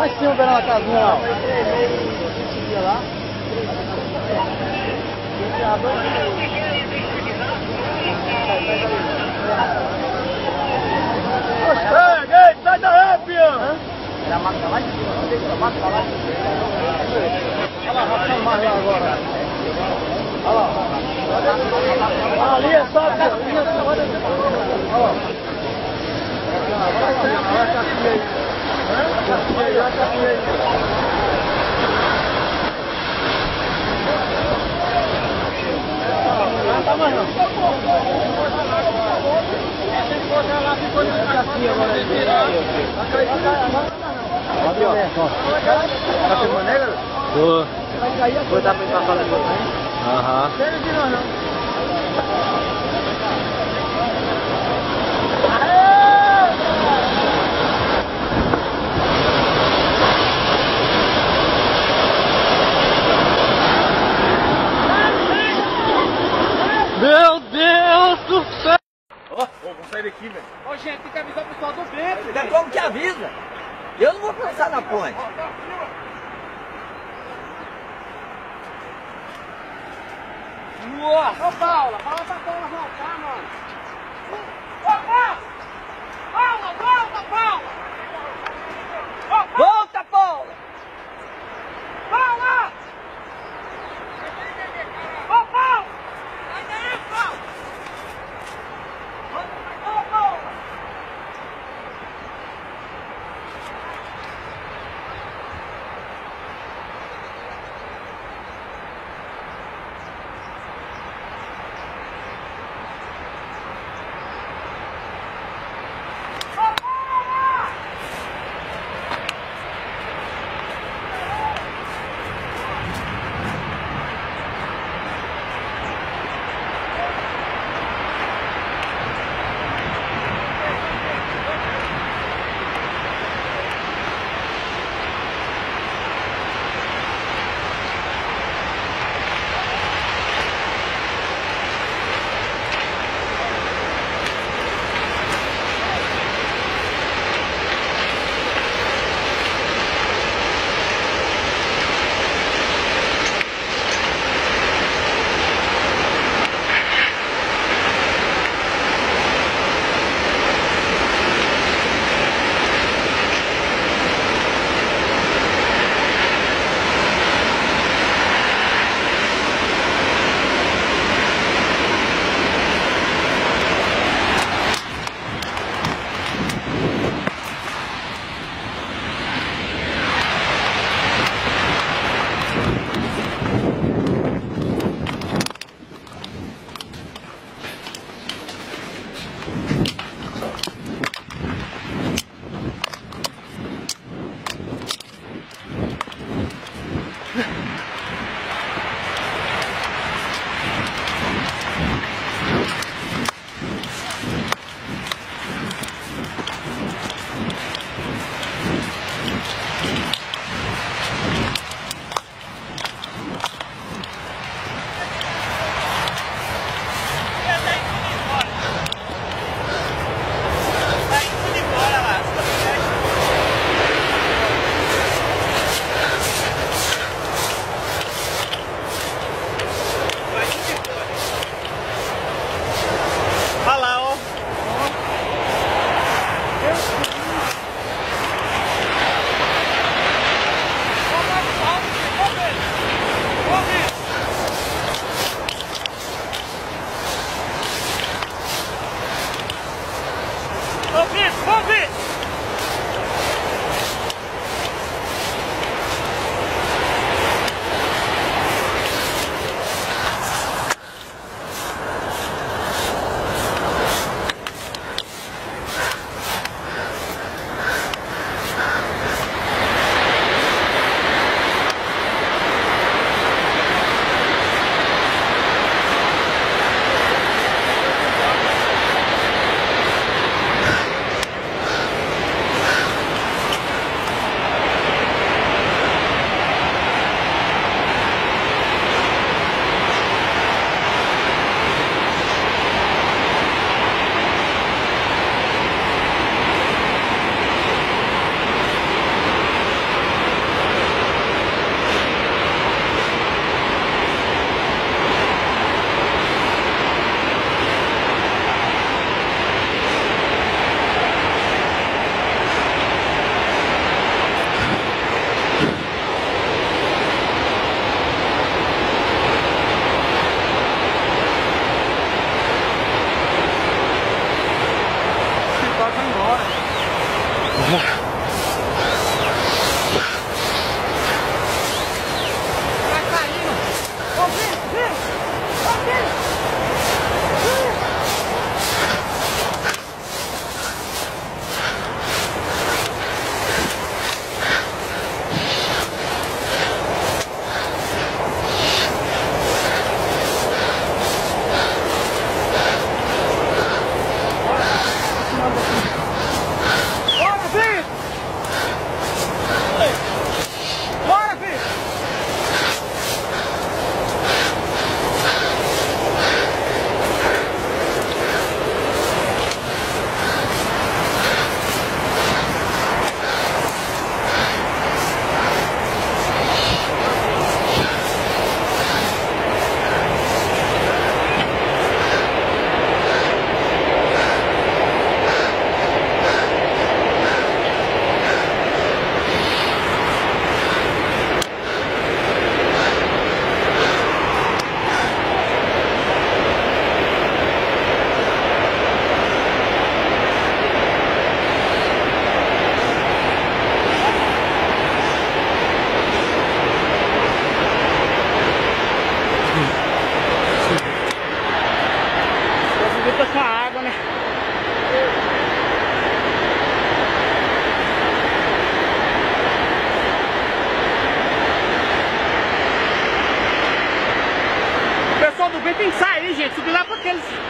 lá em cima, pela casinha lá. Lá. Ei, sai daí, pião! Era a máquina lá de cima, não tem que a máquina lá de cima. Olha lá, vai mais lá agora. Olha lá. Ali é só, olha lá. Vai aqui aí. Não tá mais não. Aqui, ó. Tá filmando aí, galera? Tô. Vou dar pra ir passar depois aí? Aham. Não tem de nós não. Meu Deus do céu! Ó, vamos sair daqui, velho. Ô, gente, tem que avisar o pessoal do beco. É como que avisa? Eu não vou passar na ponte. Nossa! Ô, Paula, fala pra Paula voltar, mano. Ô, Paula! Paula, volta, Paula! Volta, Paula! Paula! Ô, Paula! Sai daí, Paula! Ô, Paula! Ô, Paula! eles